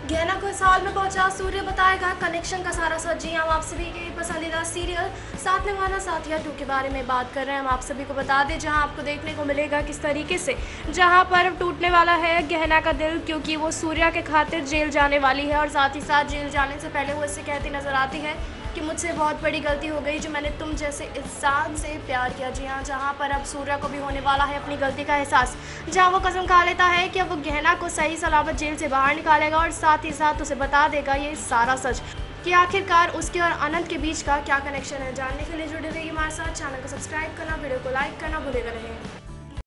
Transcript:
गहना को इस हाल में पहुंचा, सूर्य बताएगा कनेक्शन का सारा सच। जी हम आप सभी के पसंदीदा सीरियल साथ निभाना साथिया 2 के बारे में बात कर रहे हैं। हम आप सभी को बता दें जहां आपको देखने को मिलेगा किस तरीके से जहां पर टूटने वाला है गहना का दिल, क्योंकि वो सूर्या के खातिर जेल जाने वाली है और साथ ही साथ जेल जाने से पहले वो इससे कहती नजर आती है कि मुझसे बहुत बड़ी गलती हो गई जो मैंने तुम जैसे इंसान से प्यार किया। जी हाँ, जहाँ पर अब सूर्या को भी होने वाला है अपनी गलती का एहसास, जहाँ वो कसम खा लेता है कि अब वो गहना को सही सलामत जेल से बाहर निकालेगा और साथ ही साथ उसे बता देगा ये सारा सच कि आखिरकार उसके और अनंत के बीच का क्या कनेक्शन है। जानने के लिए जुड़े रहिए हमारे साथ। चैनल को सब्सक्राइब करना, वीडियो को लाइक करना भूलेगा नहीं।